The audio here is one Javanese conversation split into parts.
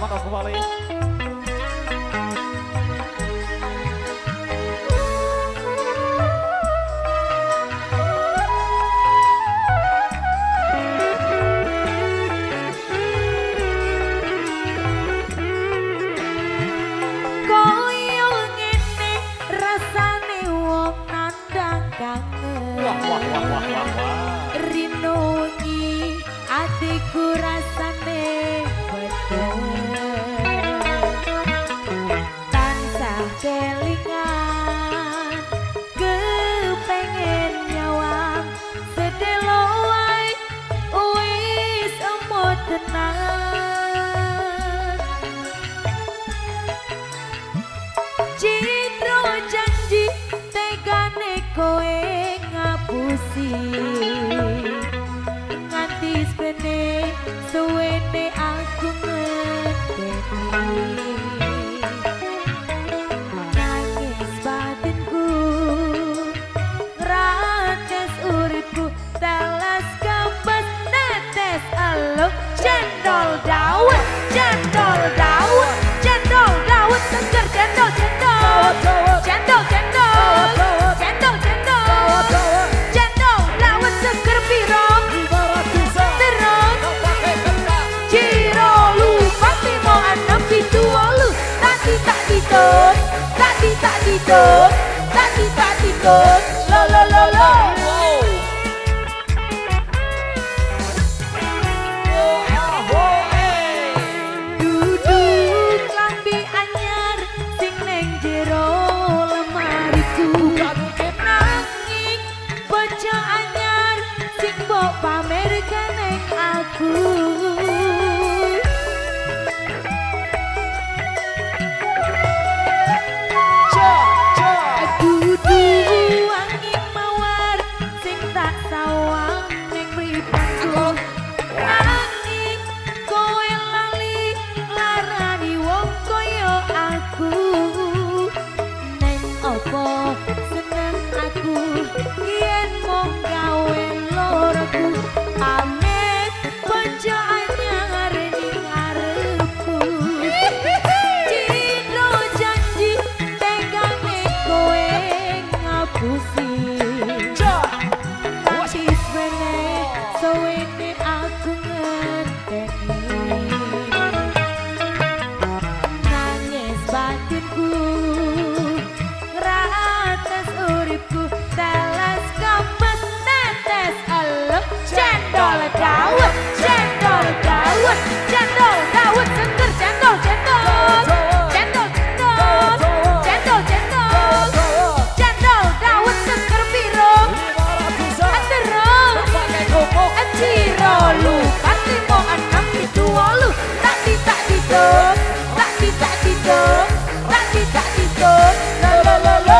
Mantap kembali. Koyo ngene rasane wong nandang kangen. Wah. Rino wengi atiku rasane bedel. Tansah kelingan kepengen nyawang sedelo wae wis emot tenan. Citro janji tegane kowe ngapusi nganti spene suwene aku ngenteni nangis batinku rates uripku telas kembas netes elo cendol dawet cendol dawet cendol dawet seger cendol cendol cendol cendol cendol cendol cendol dawet seger pirong terong ciro lupa timo anak pitu walu tadi tak ditos tadi tak ditos tadi tak ditos lo lo lo lo duduk lambi anyar sing neng jero lemariku nanging bojo anyar sing mbok pamerke neng aku duduk angin mawar sing tak sawang neng mripatku nanging kowe lali larani wong koyo aku neng opo seneng aku yen mung gawe loroku amit bojo anyar ning arepku ciro janji tegane kowe ngapusi nganti swene suwene aku ngenteni nangis batinku rates uripku teles kembes netes elo cendol dawet cendol dawet cendol dawet seger cendol cendol cendol cendol cendol cendol cendol dawet seger pirong terong ciro lupa timo anak pitu walu tadi tak ditos tadi tak ditos tadi tak ditos lo lo lo lo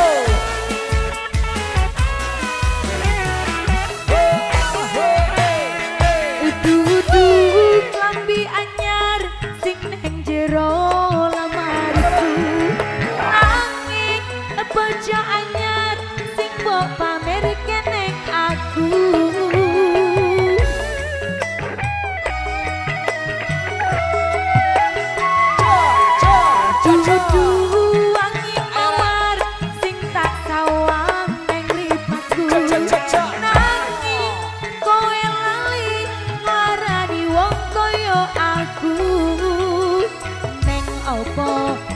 duduk lambi anyar sing neng jero lemariku nanging bojo anyar sing mbok pamerke neng aku duduk angin mawar sing tak sawang neng mripatku nanging kowe lali nglarani wong koyo aku neng opo